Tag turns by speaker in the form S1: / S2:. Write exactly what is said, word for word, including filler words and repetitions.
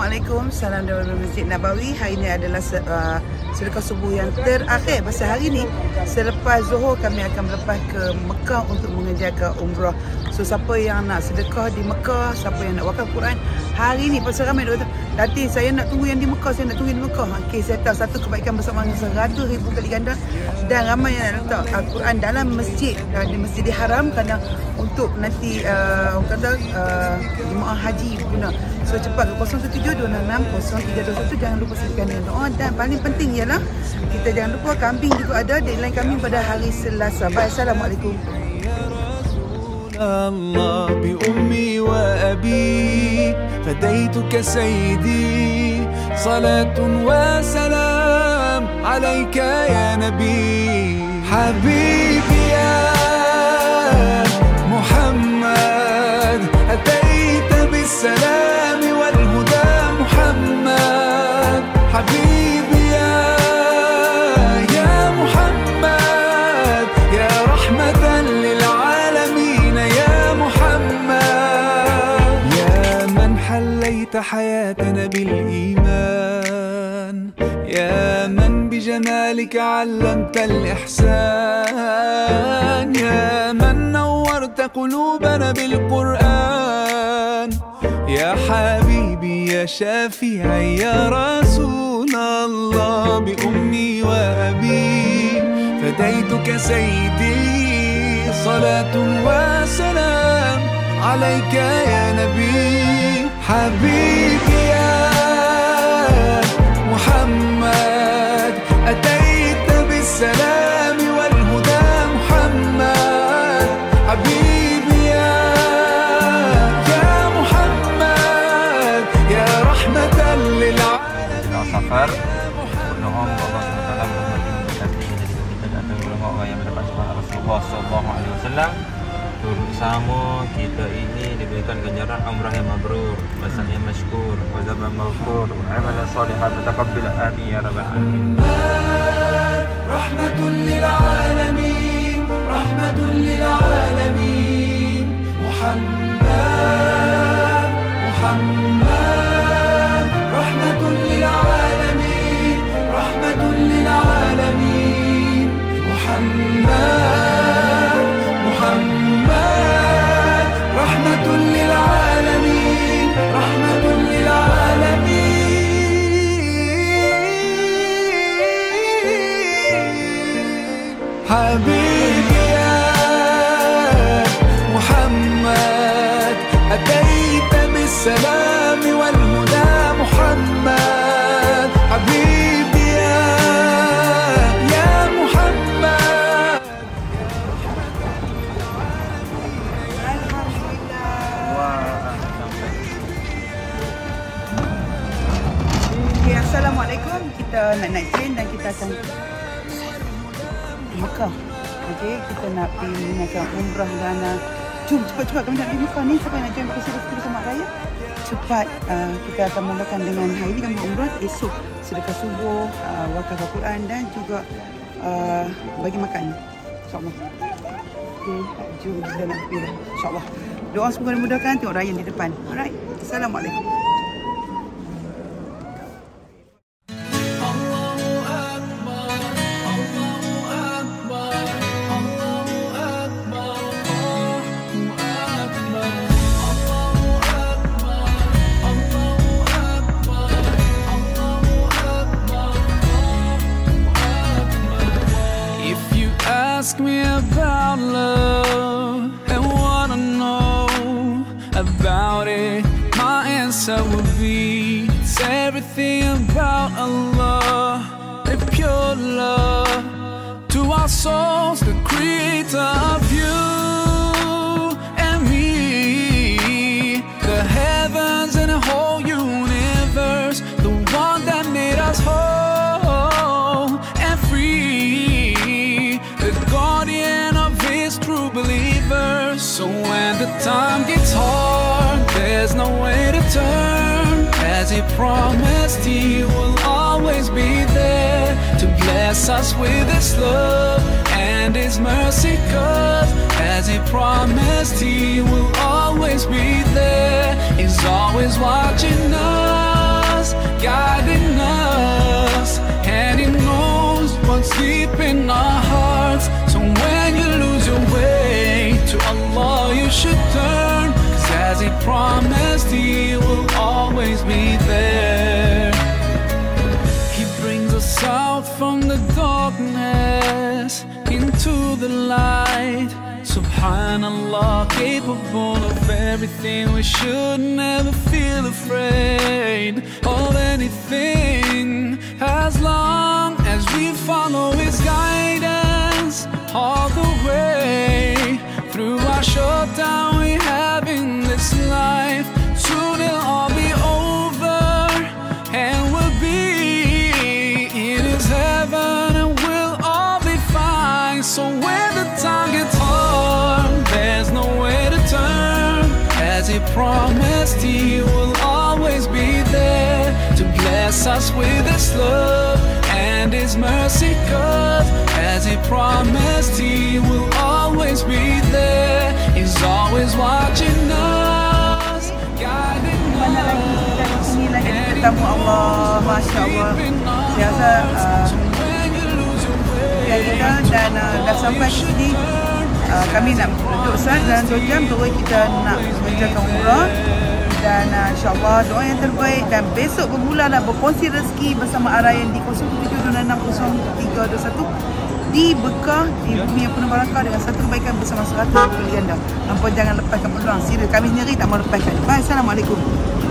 S1: Assalamualaikum, salam dari Masjid Nabawi. Hari ini adalah uh, sedekah subuh yang terakhir. Pasal hari ini selepas Zuhur kami akan berlepas ke Mekah untuk mengerjakan umrah. So siapa yang nak sedekah di Mekah, siapa yang nak wakaf Quran hari ini, pasal ramai dia kata, Datin saya nak tunggu yang di Mekah, saya nak tunggu yang di Mekah. Okey, saya tahu satu kebaikan bersama seratus ribu kali ganda, dan ramai yang nak letak Al-Quran dalam masjid, uh, di Masjidil Haram, kerana untuk nanti uh, orang kata uh, jemaah haji guna. So cepat ke kosong tujuh dua enam kosong tiga dua satu. Jangan lupa sertakan dengan doa, dan paling penting ialah kita jangan lupa kambing juga ada, deadline kami pada hari Selasa. Bye, Assalamualaikum.
S2: الله بأمي وأبي فديتك سيدي صلاة وسلام عليك يا نبي حبيبي يا محمد أتيت بالسلام والهدى محمد حبيبي يا يا محمد يا رحمة للعالمين حليت حياتنا بالإيمان يا من بجمالك علمت الإحسان يا من نورت قلوبنا بالقرآن يا حبيبي يا شافعي يا رسول الله بأمي وأبي فديتك سيدي صلاة وسلام عليك يا نبي حبيبي يا محمد أتيت بالسلام والهدى محمد حبيبي يا يا محمد يا رحمة للعالمين
S3: safar berdoa Allah Subhanahu wa taala berkati kita dan ulama yang mendapat syafaat Rasulullah sallallahu alaihi wasallam. Bersama kita ini diberikan ganjaran umrah yang mabrur, masak yang masykur, wazaban maghfur, wa amalan salihan mutaqabbal, amin ya rabbal alamin.
S2: Rahmatun lil alamin, rahmatun lil alamin. Muhammad, Muhammad, rahmatun lil alamin, rahmatun lil alamin. Muhammad, Muhammad, rahmatun lil alamin, rahmatun lil alamin. Habibi ya Muhammad, ataita bis-salam wal huda Muhammad. Habibi ya ya Muhammad.
S1: Assalamualaikum. Kita nak naik train dan kita akan Mekah. Okey, kita nak pergi menunaikan umrah dan uh, jom cepat-cepat kami nak pergi Mekah ni. Siapa yang nak join berkesal sedekah mak raya? Cepat, uh, kita akan mulakan dengan hari ni kami umrah, esok sedekah subuh, uh, wakaf Al-Quran dan juga uh, bagi makan. InsyaAllah. Okey, jom kita nak pergi insyaAllah. Doa semoga dimudahkan, tengok raya di depan. Alright. Assalamualaikum.
S2: Ask me about love and wanna know about it. My answer would be it's everything about Allah, the pure love to our souls, the creator of you and me, the heavens and the whole universe, the one that made us whole and free, the guardian of his true believers. So when the time gets hard, there's no way to turn, as he promised he will always be there to bless us with his love and his mercy, 'cause as he promised he will always be there, he's always watching us. should turn, 'cause as He promised, He will always be there. He brings us out from the darkness into the light. Subhanallah, capable of everything. We should never feel afraid of anything, as long as we follow His guidance all the way through our short time we have in this life. Soon it'll all be over and we'll be in His heaven, and we'll all be fine. So when the time gets hard, there's no way to turn. As He promised, He will always be there to bless us with His love and His mercy. 'Cause as He promised, He will always be there. He's always watching us, guiding
S1: Mana lagi kita di sini lagi bertemu Allah, Masya Allah. Saya rasa uh, kita dan uh, dah sampai sini. Uh, kami nak duduk saat dalam dua jam baru kita nak mengerjakan umrah. Dan uh, insyaAllah doa yang terbaik. Dan besok bermulalah berkongsi rezeki bersama Arayan di kosong tujuh dua enam kosong tiga dua satu di Bekah, di bumi yang penuh barakah, dengan satu kebaikan bersama seratus berlian dah. Nampak, jangan lepaskan peluang. Sila kami sendiri tak mau lepaskan. Bye, Assalamualaikum.